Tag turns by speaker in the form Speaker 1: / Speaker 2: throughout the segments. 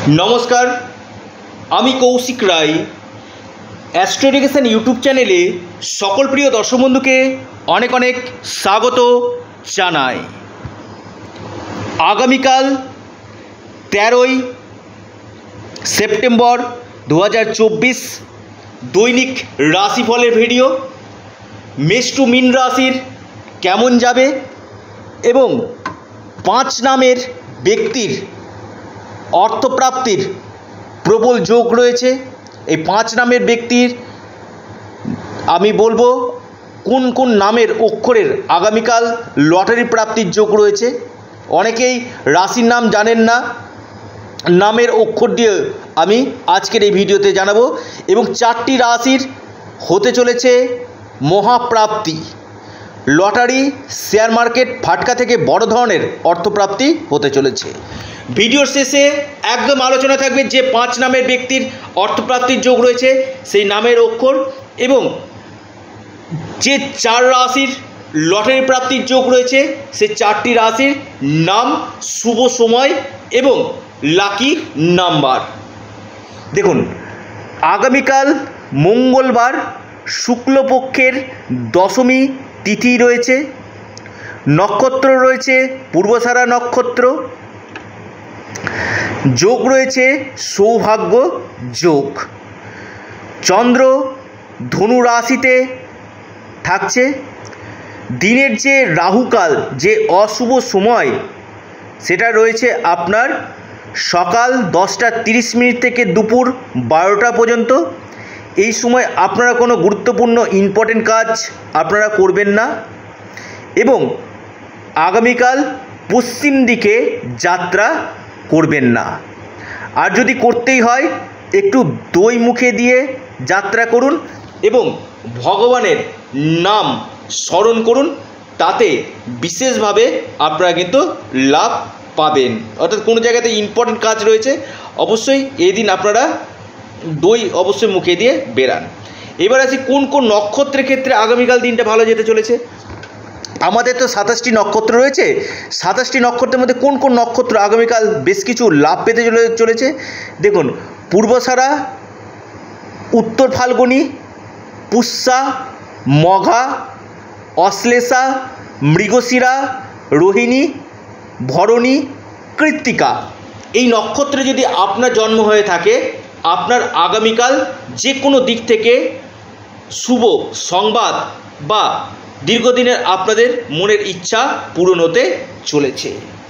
Speaker 1: नमस्कार आमी Kaushik Roy astro education YouTube चैनेले सकल प्रिय दर्शक बंधुके अनेक अनेक स्वागत जानाई। आगामीकाल 13 सेप्टेम्बर 2024 दैनिक राशिफलेर भिडियो मेष टू मीन राशिर केमन जाबे एवं 5 नामेर व्यक्तिर अर्थप्राप्तिर प्रबल जोग रयेछे। এই 5 नामेर व्यक्तिर आमी बोलबो कोन कोन नामेर अक्षरेर आगामीकाल लटारि प्राप्तिर जोग रयेछे। अनेकेई राशिर नाम जानेन ना, नामेर अक्षर दिए आमी आजकेर এই ভিডিওতে জানাবো এবং 4টি রাশির হতে চলেছে মহাপ্রাপ্তি। লটারি शेयर मार्केट फाटका থেকে বড় ধরনের অর্থপ্রাপ্তি হতে চলেছে। ভিডিওর শেষে একদম আলোচনা থাকবে যে 5 নামের ব্যক্তির অর্থপ্রাপ্তির যোগ রয়েছে সেই নামের অক্ষর এবং যে 4 রাশির লটারি প্রাপ্তির যোগ রয়েছে সেই 4টি রাশির নাম, শুভ সময় এবং লাকি নাম্বার। দেখুন, আগামীকাল মঙ্গলবার শুক্লপক্ষের দশমী তিথি রয়েছে, নক্ষত্র রয়েছে পূর্বসারা নক্ষত্র, যোগ রয়েছে সৌভাগ্য যোগ। চন্দ্র ধনু রাশিতে থাকছে। দিনের যে রাহুকাল, যে অশুভ সময়, সেটা রয়েছে আপনার সকাল 10টা 30 মিনিট থেকে দুপুর 12টা পর্যন্ত। এই সময় আপনারা কোনো গুরুত্বপূর্ণ ইম্পর্টেন্ট কাজ আপনারা করবেন না এবং আগামীকাল পশ্চিম দিকে যাত্রা করবেন না। আর যদি করতেই হয় একটু দই মুখে দিয়ে যাত্রা করুন এবং ভগবানের নাম স্মরণ করুন, তাতে বিশেষভাবে আপনারা কিন্তু লাভ পাবেন। অর্থাৎ কোনো জায়গাতে ইম্পর্টেন্ট কাজ রয়েছে অবশ্যই এই দিন আপনারা দই অবশ্যই মুখে দিয়ে বেরান। এবার আসি কোন কোন নক্ষত্রের ক্ষেত্রে আগামীকাল দিনটা ভালো যেতে চলেছে। আমাদের তো 27টি নক্ষত্র রয়েছে। 27টি নক্ষত্রের মধ্যে কোন কোন নক্ষত্র আগামীকাল বেশ কিছু লাভ পেতে চলেছে দেখুন, পূর্বসারা, উত্তর ফাল্গুনী, পুষ্যা, মঘা, অশ্লেষা, মৃগশিরা, রোহিণী, ভরণী, কৃত্তিকা। এই নক্ষত্রে যদি আপনার জন্ম হয়ে থাকে আপনার আগামীকাল যে কোনো দিক থেকে শুভ সংবাদ বা দীর্ঘদিনের আপনাদের মনের ইচ্ছা পূরণ হতে চলেছে।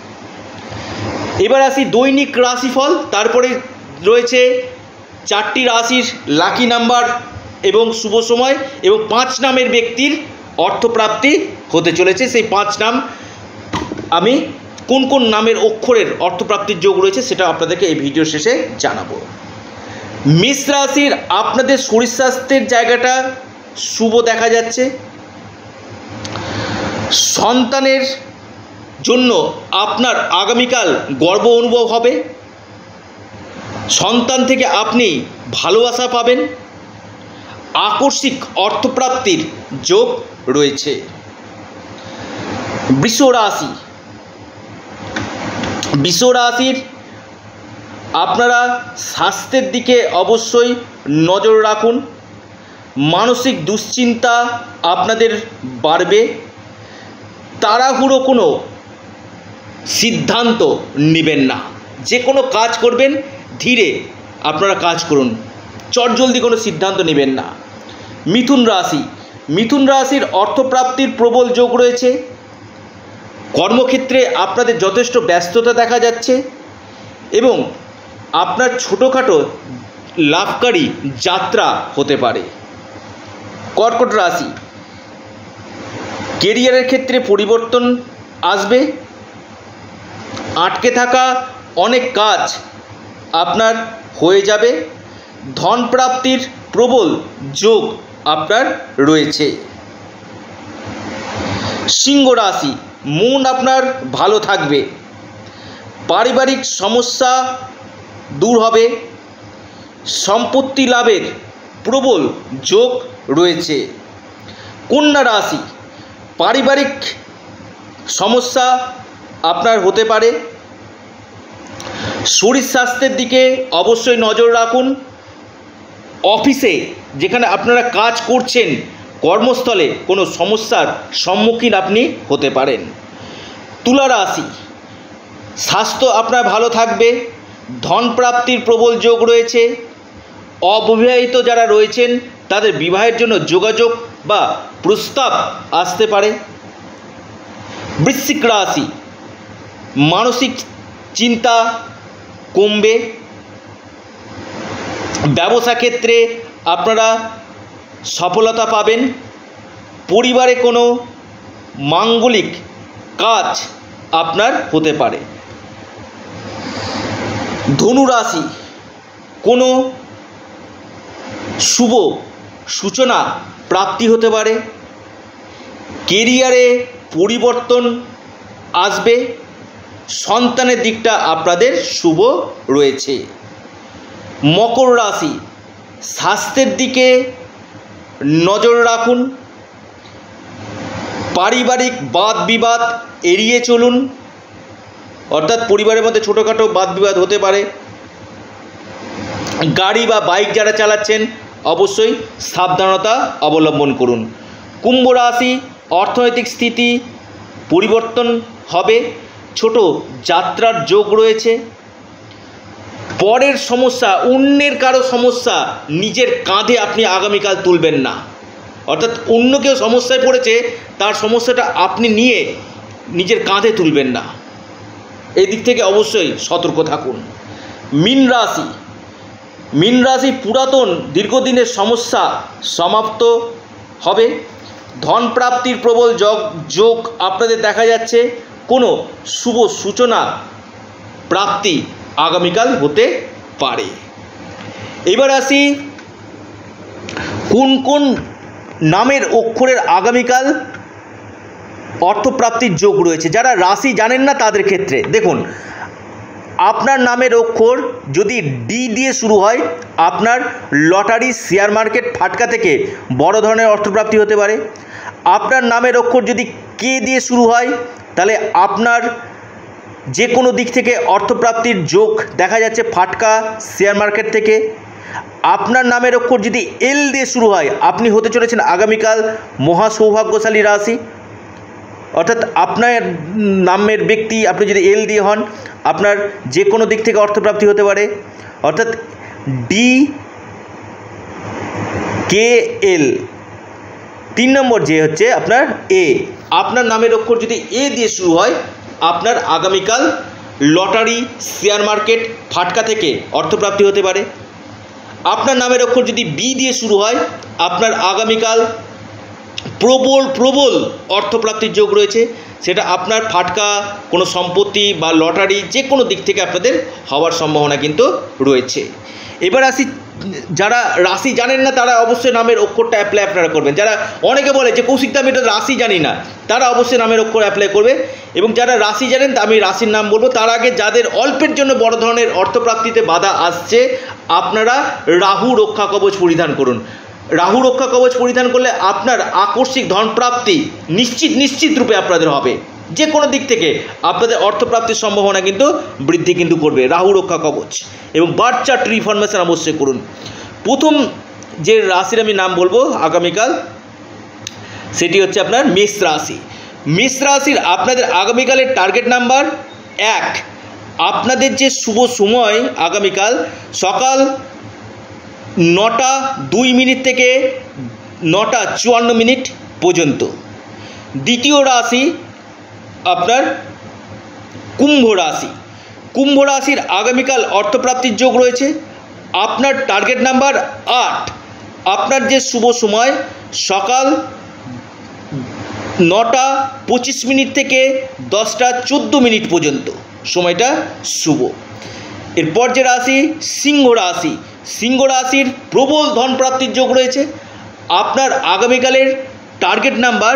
Speaker 1: এবার আসি দৈনিক রাশিফল, তারপরে রয়েছে 4টি রাশির লাকি নাম্বার এবং শুভ সময় এবং 5 নামের ব্যক্তির অর্থপ্রাপ্তি হতে চলেছে। সেই 5 নাম আমি কোন কোন নামের অক্ষরের অর্থপ্রাপ্তির যোগ রয়েছে সেটা আপনাদেরকে এই ভিডিও শেষে জানাবো। মেষ রাশির আপনাদের শরীর স্বাস্থ্যের জায়গাটা শুভ দেখা যাচ্ছে। সন্তানের জন্য আপনার আগামীকাল গর্ব অনুভব হবে। সন্তান থেকে আপনি ভালোবাসা পাবেন। আকস্মিক অর্থপ্রাপ্তির যোগ রয়েছে। বৃষ রাশি, বৃষ রাশির আপনারা স্বাস্থ্যের দিকে অবশ্যই নজর রাখুন। মানসিক দুশ্চিন্তা আপনাদের বাড়বে। তাড়াহুড়ো কোনো সিদ্ধান্ত নেবেন না। যে কোনো কাজ করবেন ধীরে আপনারা কাজ করুন, চটজলদি কোনো সিদ্ধান্ত নেবেন না। মিথুন রাশি, মিথুন রাশির অর্থপ্রাপ্তির প্রবল যোগ রয়েছে। কর্মক্ষেত্রে আপনাদের যথেষ্ট ব্যস্ততা দেখা যাচ্ছে এবং আপনার ছোটোখাটো লাভকারী যাত্রা হতে পারে। কর্কট রাশি, কেরিয়ারের ক্ষেত্রে পরিবর্তন আসবে। আটকে থাকা অনেক কাজ আপনার হয়ে যাবে। ধন প্রাপ্তির প্রবল যোগ আপনার রয়েছে। সিংহ রাশি, মন আপনার ভালো থাকবে। পারিবারিক সমস্যা দূর হবে। সম্পত্তি লাভের প্রবল যোগ রয়েছে। কন্যা রাশি, পারিবারিক সমস্যা আপনার হতে পারে। শরীর স্বাস্থ্যের দিকে অবশ্যই নজর রাখুন। অফিসে যেখানে আপনারা কাজ করছেন, কর্মস্থলে কোনো সমস্যার সম্মুখীন আপনি হতে পারেন। তুলা রাশি, স্বাস্থ্য আপনার ভালো থাকবে, ধন প্রাপ্তির প্রবল যোগ রয়েছে। অবিবাহিত যারা রয়েছেন তাদের বিবাহের জন্য যোগাযোগ বা প্রস্তাব আসতে পারে। বৃশ্চিক রাশি, মানসিক চিন্তা কমবে। ব্যবসা ক্ষেত্রে আপনারা সফলতা পাবেন। পরিবারে কোনো মাঙ্গলিক কাজ আপনার হতে পারে। ধনু রাশি, কোনো শুভ সূচনা প্রাপ্তি হতে পারে। কেরিয়ারে পরিবর্তন আসবে। সন্তানের দিকটা আপনাদের শুভ রয়েছে। মকর রাশি, স্বাস্থ্যের দিকে নজর রাখুন। পারিবারিক বাদ বিবাদ এড়িয়ে চলুন, অর্থাৎ পরিবারের মধ্যে ছোটোখাটো বাদ বিবাদ হতে পারে। গাড়ি বা বাইক যারা চালাচ্ছেন অবশ্যই সাবধানতা অবলম্বন করুন। কুম্ভ রাশি, অর্থনৈতিক স্থিতি পরিবর্তন হবে। ছোট যাত্রার যোগ রয়েছে। পরের সমস্যা, অন্যের কারো সমস্যা নিজের কাঁধে আপনি আগামীকাল তুলবেন না, অর্থাৎ অন্য কেউ সমস্যায় পড়েছে তার সমস্যাটা আপনি নিয়ে নিজের কাঁধে তুলবেন না, এই দিক থেকে অবশ্যই সতর্ক থাকুন। মীন রাশি, মীন রাশি, পুরাতন দীর্ঘদিনের সমস্যা সমাপ্ত হবে। ধন প্রাপ্তির প্রবল যোগ আপনাদের দেখা যাচ্ছে। কোনো শুভ সূচনা প্রাপ্তি আগামীকাল হতে পারে। এবার আসি কোন কোন নামের অক্ষরের আগামীকাল অর্থপ্রাপ্তির যোগ রয়েছে। যারা রাশি জানেন না তাদের ক্ষেত্রে দেখুন, আপনার নামের অক্ষর যদি ডি দিয়ে শুরু হয়, আপনার লটারি, শেয়ার মার্কেট, ফাটকা থেকে বড় ধরনের অর্থপ্রাপ্তি হতে পারে। আপনার নামের অক্ষর যদি কে দিয়ে শুরু হয়, তাহলে আপনার যে কোনো দিক থেকে অর্থপ্রাপ্তির যোগ দেখা যাচ্ছে ফাটকা, শেয়ার মার্কেট থেকে। আপনার নামের অক্ষর যদি এল দিয়ে শুরু হয়, আপনি হতে চলেছেন আগামীকাল মহা সৌভাগ্যশালী রাশি, অর্থাৎ আপনার নামের ব্যক্তি আপনি যদি এল দিয়ে হন, আপনার যে কোনো দিক থেকে অর্থপ্রাপ্তি হতে পারে। অর্থাৎ ডি কে এল। 3 নম্বর যে হচ্ছে আপনার এ, আপনার নামের অক্ষর যদি এ দিয়ে শুরু হয়, আপনার আগামীকাল লটারি, শেয়ার মার্কেট, ফাটকা থেকে অর্থপ্রাপ্তি হতে পারে। আপনার নামের অক্ষর যদি বি দিয়ে শুরু হয়, আপনার আগামীকাল প্রবল অর্থপ্রাপ্তির যোগ রয়েছে। সেটা আপনার ফাটকা, কোনো সম্পত্তি বা লটারি যে কোনো দিক থেকে আপনাদের হওয়ার সম্ভাবনা কিন্তু রয়েছে। এবার আসি, যারা রাশি জানেন না তারা অবশ্যই নামের অক্ষরটা অ্যাপ্লাই আপনারা করবেন। যারা অনেকে বলে যে কৌশিক দা আমি এটা রাশি জানি না, তারা অবশ্যই নামের অক্ষর অ্যাপ্লাই করবে। এবং যারা রাশি জানেন আমি রাশির নাম বলবো। তার আগে যাদের অল্পের জন্য বড় ধরনের অর্থপ্রাপ্তিতে বাধা আসছে, আপনারা রাহু রক্ষা কবচ পরিধান করুন। রাহু রক্ষা কবচ পরিধান করলে আপনার আকস্মিক ধনপ্রাপ্তি নিশ্চিত রূপে আপনাদের হবে। যে কোনো দিক থেকে আপনাদের অর্থপ্রাপ্তির সম্ভাবনা কিন্তু বৃদ্ধি কিন্তু করবে রাহু রক্ষা কবচ। এবং বার্থ চার্ট রিফরমেশন অবশ্যই করুন। প্রথম যে রাশির আমি নাম বলবো আগামীকাল, সেটি হচ্ছে আপনার মেষ রাশি। মেষ রাশির আপনাদের আগামীকালের টার্গেট নাম্বার 1। আপনাদের যে শুভ সময় আগামীকাল সকাল 9টা 2 মিনিট থেকে 9টা 54 মিনিট পর্যন্ত। দ্বিতীয় রাশি আপনার কুম্ভ রাশি। কুম্ভ রাশির আগামীকাল অর্থপ্রাপ্তির যোগ রয়েছে। আপনার টার্গেট নাম্বার 8। আপনার যে শুভ সময় সকাল 9টা 25 মিনিট থেকে 10টা 14 মিনিট পর্যন্ত, সময়টা শুভ। এরপর যে রাশি সিংহ রাশি। সিংহ রাশির প্রবল ধন প্রাপ্তির যোগ রয়েছে। আপনার আগামীকালের টার্গেট নাম্বার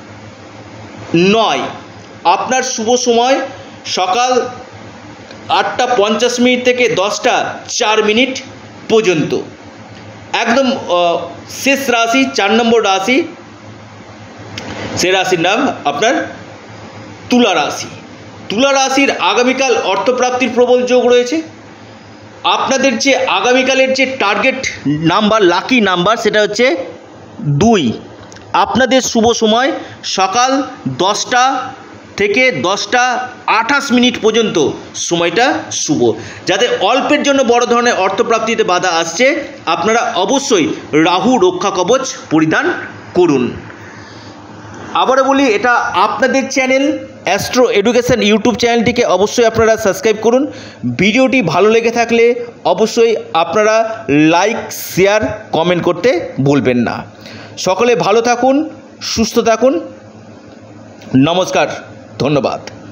Speaker 1: 9। আপনার শুভ সময় সকাল 8টা 50 মিনিট থেকে 10টা 4 মিনিট পর্যন্ত। একদম শেষ রাশি 4 নম্বর রাশি, সে রাশির নাম আপনার তুলা রাশি। তুলা রাশির আগামীকাল অর্থপ্রাপ্তির প্রবল যোগ রয়েছে। আপনাদের যে আগামীকালের যে টার্গেট নাম্বার, লাকি নাম্বার, সেটা হচ্ছে 2। আপনাদের শুভ সময় সকাল 10টা থেকে 10:28 পর্যন্ত সময়টা শুভ। যাতে অল্পের জন্য বড় ধরনের অর্থপ্রাপ্তিতে বাধা আসছে, আপনারা অবশ্যই রাহু রক্ষা কবচ পরিধান করুন। আবারও বলি, এটা আপনাদের চ্যানেল অ্যাস্ট্রো এডুকেশন ইউটিউব চ্যানেলটিকে অবশ্যই আপনারা সাবস্ক্রাইব করুন। ভিডিওটি ভালো লেগে থাকলে অবশ্যই আপনারা লাইক, শেয়ার, কমেন্ট করতে ভুলবেন না। সকলে ভালো থাকুন, সুস্থ থাকুন। নমস্কার, ধন্যবাদ।